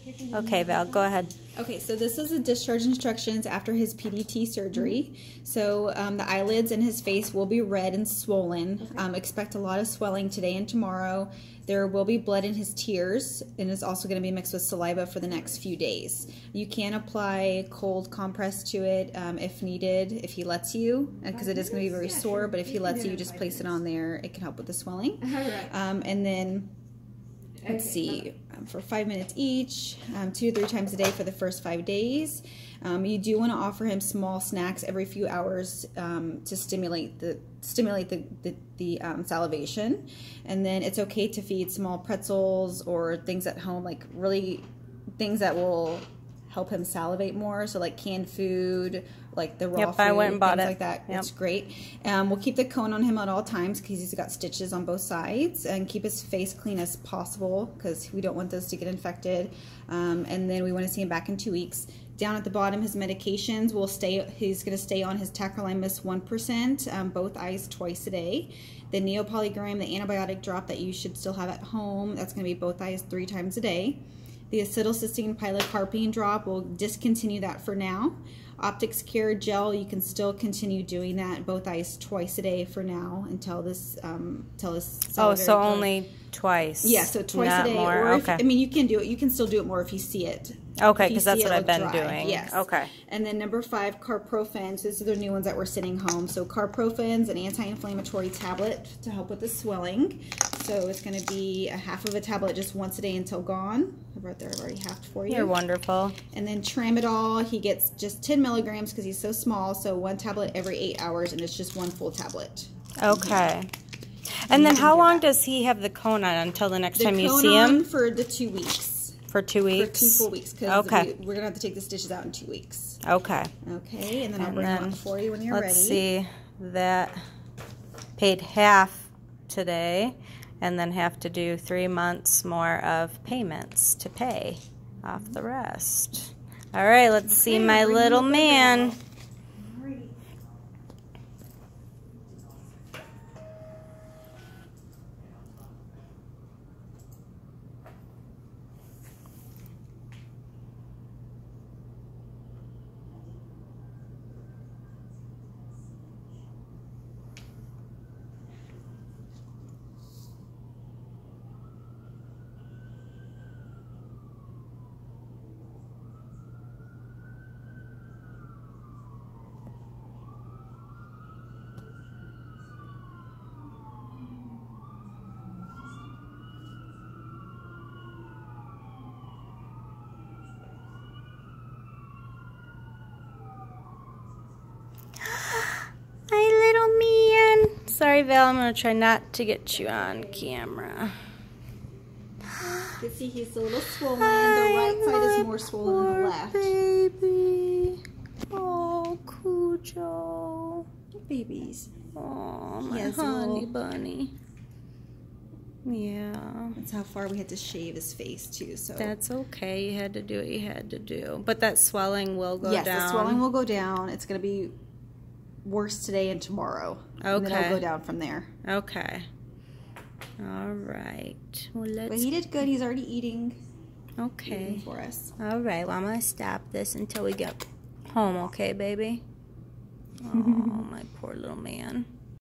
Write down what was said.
Okay, Val, go ahead. Okay, so this is the discharge instructions after his PDT surgery. So the eyelids in his face will be red and swollen. Expect a lot of swelling today and tomorrow. There will be blood in his tears, and it's also going to be mixed with saliva for the next few days. You can apply cold compress to it if needed, if he lets you, because it is going to be very sore, but if he lets you, just place it on there. It can help with the swelling. And then, let's see, for 5 minutes each, 2 to 3 times a day for the first 5 days. You do want to offer him small snacks every few hours to stimulate the salivation, and then it's okay to feed small pretzels or things at home, like really things that will help him salivate more. So like canned food, like the raw food, I went and bought things it. like that. It's great. We'll keep the cone on him at all times because he's got stitches on both sides, and keep his face clean as possible because we don't want those to get infected. And then we want to see him back in 2 weeks. Down at the bottom, his medications will stay. He's going to stay on his tacrolimus 1%, both eyes twice a day. The neopolygram, the antibiotic drop that you should still have at home, that's going to be both eyes 3 times a day. The acetylcysteine pilocarpine drop, will discontinue that for now. Optics Care gel, you can still continue doing that, both eyes twice a day for now until this Oh, so only twice. Yeah, so twice a day. More. Or okay. I mean, you can do it. You can still do it more if you see it. Okay, because that's what I've been doing. Yes. Okay. And then number 5, carprofen. So these are the new ones that we're sitting home. So carprofen's an anti-inflammatory tablet to help with the swelling. So it's going to be a half of a tablet just once a day until gone. I've already halved for you. You're wonderful. And then tramadol, he gets just 10 milligrams because he's so small. So 1 tablet every 8 hours, and it's just 1 full tablet. Okay. And then how long does he have the cone on until the next time you see him? For the 2 weeks. For 2 weeks? For 2 full weeks. Because we're going to have to take the stitches out in 2 weeks. Okay. Okay, and then I'll bring them up for you when you're ready. Let's see. That paid half today, and then have to do 3 months more of payments to pay off the rest. All right, let's see my little man. Sorry, Val, I'm going to try not to get you on camera. You can see he's a little swollen. The right side is more swollen than the left. Baby. Oh, Cujo. Babies. Oh, my honey bunny. Yeah. That's how far we had to shave his face, too. So that's okay. You had to do what you had to do. But that swelling will go down. Yes, the swelling will go down. It's going to be worse today and tomorrow. Okay. And then it'll go down from there. Okay. All right. Well, let's... But he did good. He's already eating. Okay. Eating for us. All right. Well, I'm going to stop this until we get home. Okay, baby? Oh, my poor little man.